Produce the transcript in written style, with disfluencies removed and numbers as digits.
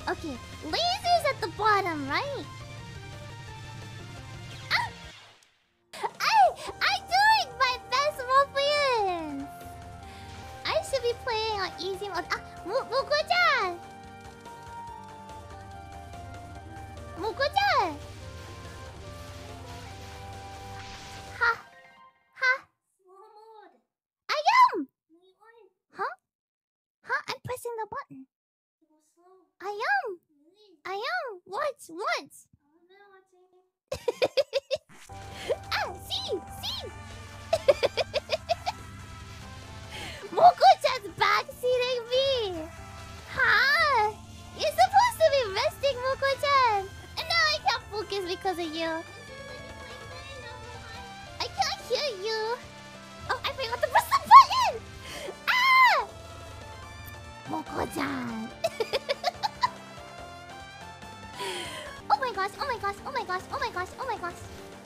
Okay, lasers at the bottom, right? Ah! I'm doing my best Wolfians! I should be playing on easy mode. Ah, Moko-chan! Moko-chan! Ha! Ha! I am! Huh? Huh? I'm pressing the button. I am! I am! What? Ah! See! Moko-chan's backseating me! Huh? You're supposed to be resting, Moko-chan! And now I can't focus because of you. I can't hear you. Oh, I forgot to press the button! Ah! Moko-chan. Oh my gosh.